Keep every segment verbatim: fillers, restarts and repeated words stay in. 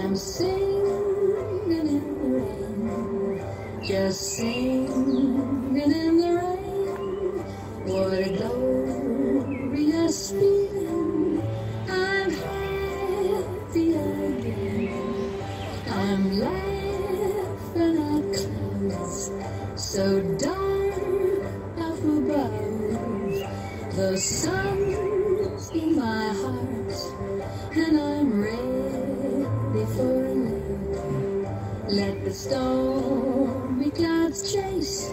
I'm singing in the rain, just singing in the rain. What a glorious feeling, I'm happy again. I'm laughing at clouds so dark up above. The sun's in my heart and I'm ready for love. Let the stormy clouds chase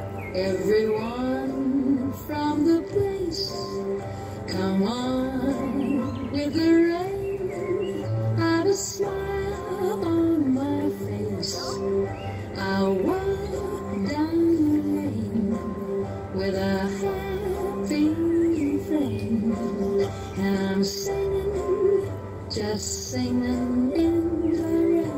everyone from the place. Come on with the rain, I've a smile on my face. I'll walk down the lane with a happy refrain, and I'm singing, just singing in the rain.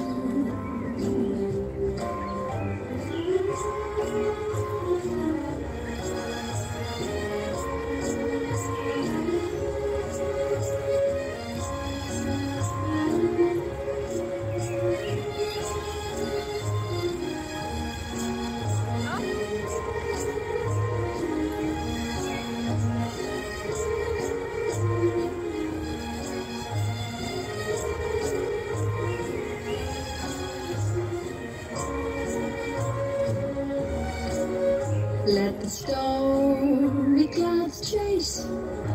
Let the stormy clouds chase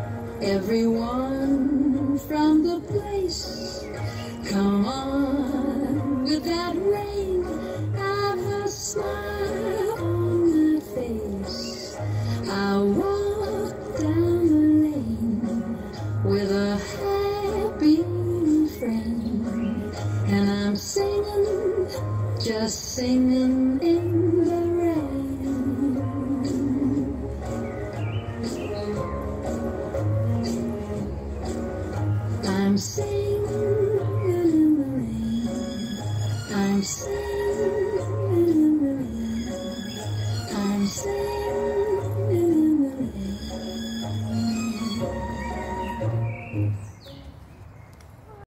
everyone from the place. Come on with that rain, I've a smile on my face. I'll walk down the lane with a happy refrain, and I'm singing, just singing in the rain. I'm singing in the rain, I'm singing in the rain, I'm singing.